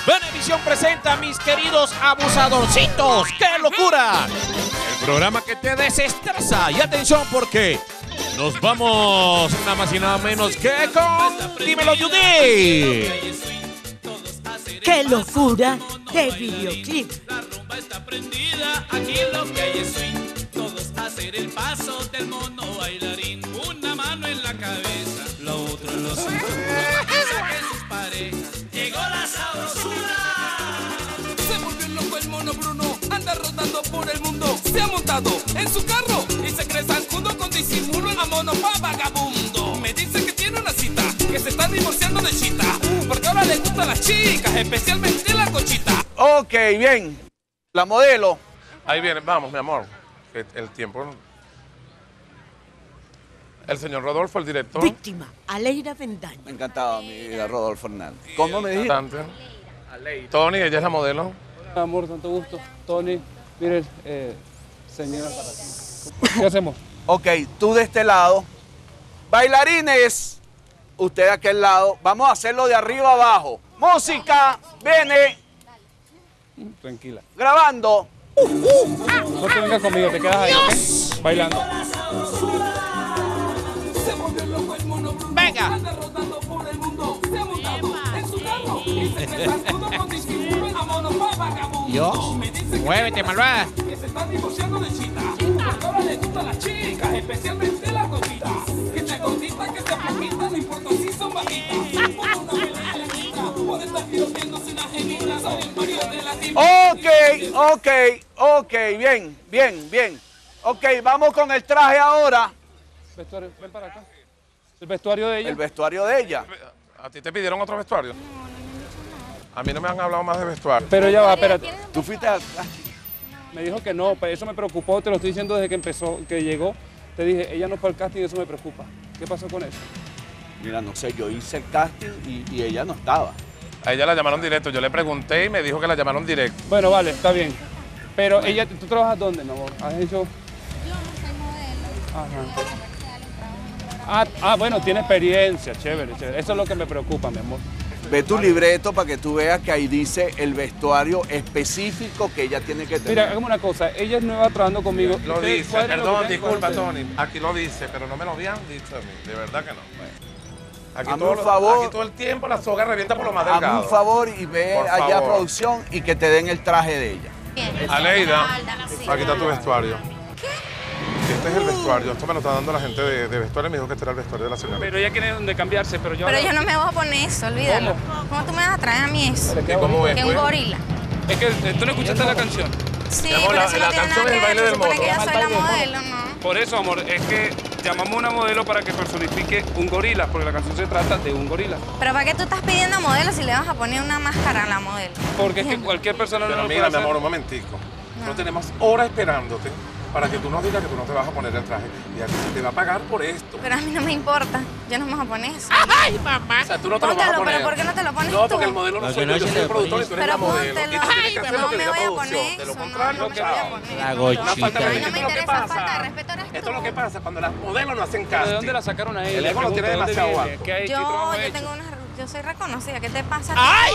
Venevisión presenta, mis queridos abusadorcitos. ¡Qué locura! El programa que te desestresa. Y atención porque nos vamos nada más y nada menos que con Dímelo Judy. ¡Qué locura de videoclip! La rumba está prendida, aquí lo que hay es swing. Todos hacer el paso del mono bailarín. Una mano en la cabeza, lo otro en los cinturones. Saquen sus parejas, llegó la sabrosura. Se volvió loco el mono Bruno, anda rodando por el mundo. Se ha montado en su carro y se cree zancudo con disimulo. A mono pa' vagabundo. Me dice que tiene una cita, que se está divorciando de chita. Porque ahora le gustan las chicas, especialmente la cochita. Ok, bien. La modelo. Ahí viene, vamos, mi amor. El tiempo. El señor Rodolfo, el director. Víctima, Aleida Bendaño. Encantado, mi vida, Rodolfo Hernández. ¿Cómo me dijiste? Tony, ella es la modelo. Amor, tanto gusto. Tony, mire, señora, ¿qué hacemos? Ok, tú de este lado. Bailarines, usted de aquel lado. Vamos a hacerlo de arriba abajo. Música, viene, Tranquila. grabando. No te vengas conmigo, te quedas ahí, ¿ok? Bailando. Venga. Dios, muévete, malvada. Que se están divorciando de chita. Porque ahora le gustan las chicas, especialmente la gordita. Que se gordita, que se poquita, no importa si son bajitas. Puede estar piroteándose una genita, soy el marido de la tipa. Ok, bien. Ok, vamos con el traje ahora. Vestuario, ven para acá. El vestuario de ella. El vestuario de ella. ¿A ti te pidieron otro vestuario? A mí no me han hablado más de vestuario. Pero ya va, espérate. Tú fuiste a... Me dijo que no, pues eso me preocupó, te lo estoy diciendo desde que empezó, que llegó. Te dije, ella no fue al casting, eso me preocupa. ¿Qué pasó con eso? Mira, no sé, yo hice el casting y ella no estaba. A ella la llamaron directo. Yo le pregunté y me dijo que la llamaron directo. Bueno, vale, está bien. Pero ella, ¿tú trabajas dónde, mi amor? ¿Has hecho? Yo no soy modelo. Ajá. Bueno, tiene experiencia, chévere. Eso es lo que me preocupa, mi amor. Ve tu libreto para que tú veas que ahí dice el vestuario específico que ella tiene que tener. Mira, hagamos una cosa, ella es nueva trabajando conmigo. Lo Ustedes dice, cuadren lo perdón, que tengan disculpa, con Tony. Aquí lo dice, pero no me lo habían dicho a mí. De verdad que no. Aquí, Hazme un favor. aquí todo el tiempo la soga revienta por lo más Hazme delgado. un favor y ve Por allá a favor. producción y que te den el traje de ella. Aleida, aquí está tu vestuario. Este es el vestuario. Esto me lo está dando la gente de vestuario. Me dijo que este era el vestuario de la señora. Pero ella quiere donde cambiarse, pero yo... Pero yo no me voy a poner eso, olvídalo. ¿Cómo tú me vas a traer a mí eso? ¿Y cómo es, Que un pues? gorila. Es que tú no escuchaste la canción. Sí, Mi amor, pero la- eso la no tiene canción nada es el que baile ver. del Se supone mono. que yo soy la modelo, ¿no? Por eso, amor, es que llamamos a una modelo para que personifique un gorila, porque la canción se trata de un gorila. Pero ¿para qué tú estás pidiendo modelo si le vas a poner una máscara a la modelo? Porque es que cualquier persona no Pero lo puede mira, mi hacer. amor, un momentico. No tenemos horas esperándote para que tú nos digas que tú no te vas a poner el traje. Y a ti se te va a pagar por esto. Pero a mí no me importa. Yo no me voy a poner eso. ¡Ay, mamá! O sea, tú no te lo vas a Póntalo, poner. pero ¿por qué no te lo pones No, tú? porque el modelo no soy yo, yo soy el productor y tú eres Pero la modelo. póntelo. Y tú tienes Ay, que hacer no lo que me diga voy a producción. poner De lo eso, contrario, no me voy a chao. poner. La Una falta de gochita. A mí no respeto. me Esto es lo que interesa pasa. falta de respeto, eres tú. Esto es lo que pasa cuando las modelos no hacen ¿De casting. dónde la sacaron a ella? El ego lo tiene ¿De dónde demasiado viene? alto. ¿Qué ha hecho? ¿Qué trabajo ha Yo hecho? tengo yo soy reconocida. ¿Qué te pasa? ¡Ay!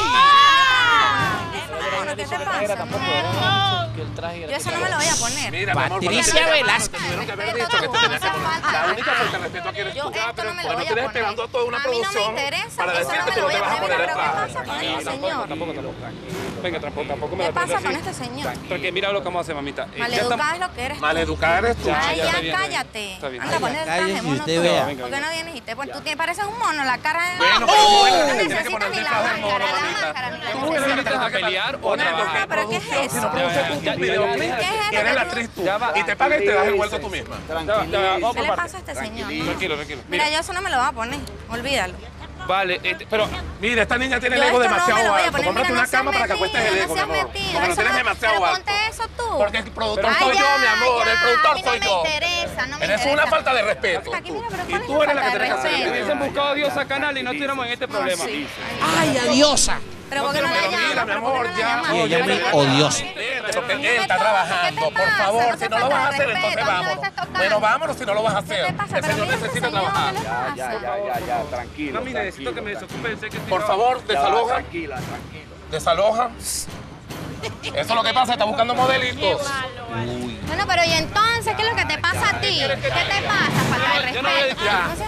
¿Qué te pasa? Yo eso no me lo voy a poner. Mira, mi amor, Patricia cuando te Velázquez. tuvieron que haber dicho que te tenías que poner. La única falta de respeto aquí eres Yo tú. esto no me lo Bueno, voy a tienes poner. esperando a toda una A mí no me producción interesa, para eso no decirte me que lo no te voy a vas a poner. poner el Pero ¿qué traje. pasa con este señor? Tampoco. Venga, tampoco me ¿Qué la trates pasa con así. este señor? Tranquila, mira lo que vamos a hacer, mamita. Ya Maleducada es lo que eres tú. Maleducada eres tú. Ay, ya está ya, bien, cállate. está bien. Anda a poner el cállese traje, y mono usted tú. vea. ¿Por qué no vienes y te pones? Tú pareces un mono, la cara de... Bueno, No pero tú eres la que necesitas tiene que poner ni el la traje de mono, máscara, la mamita. máscara, ni la Tú máscara. eres la que tienes a que pelear poner, o trabajar. porque ¿Pero qué es producción, si no eso? produces tú Ya, un videoclip, ¿qué es eso? y eres la actriz tú. Ya va. Y te pagas y te das el vuelto tú misma. Vamos ¿Qué por le parte. pasa a este señor? Tranquilo. Mira, yo eso no me lo voy a poner. Olvídalo. Vale, pero Mira, esta niña tiene el Yo ego esto no me demasiado lo voy a alto. poner. Cómprate Mira, una cama para que acuestes el ego, mi no amor. seas metido. Porque lo tienes demasiado Pero alto. ponte eso tú. Porque el productor Ay, soy yo, ya, mi amor. ya, El productor a mí soy no yo. me interesa, no me Eres interesa. una falta de respeto. Aquí, mira, pero Y ¿cuál es tú la eres la que falta de tienes que hacer el respeto? hubiesen buscado a Dios a canal y no estuviéramos en este problema. Sí. ¡Ay, adiosa! Pero ¿por qué no la Pero llamas? mira, mi ¿Pero por qué amor, no la ya. llamas? Y ella Oye, muy odiosa. Porque él está trabajando. ¿Qué te Por pasa? favor, No si te no lo vas a falta hacer, de entonces respeto, a mí no me vámonos. estás tocando. Bueno, vámonos si no lo vas a ¿Qué hacer. te pasa? El Pero señor mira este necesita señor, trabajar. ¿qué le pasa? Ya, tranquilo. Mami, necesito que me desocupe. Sé que estoy Por favor, desaloja. Tranquila. Desaloja. Eso es lo que pasa, está buscando modelitos. Bueno, pero ¿y entonces qué es lo que te pasa a ti? ¿Qué te pasa? Falta de respeto.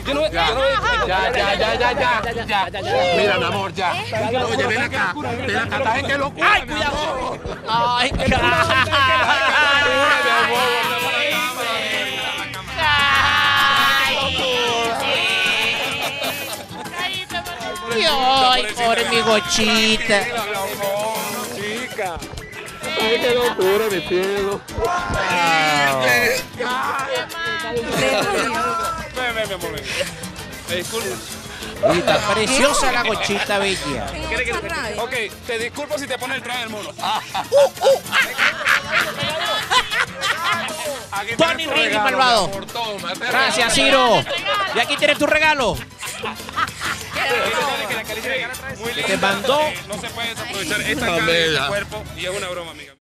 Ya. Mira, mi amor, ya. Oye, ven acá. ¿Estás en qué locura? ¡Ay, cuidado! ¡Ay, ¡ay, pobre mi gochita! Chica. Ay, qué locura, mi cielo. Ven, mi amor, ven. Disculpa. Está preciosa la gochita bella. Ok, te disculpo si te pone el traje del mono. Tony Rini, malvado. Gracias, Ciro. Y aquí tienes tu regalo. Muy Te mandó. No se puede desaprovechar esta cara de tu cuerpo y es una broma, amiga.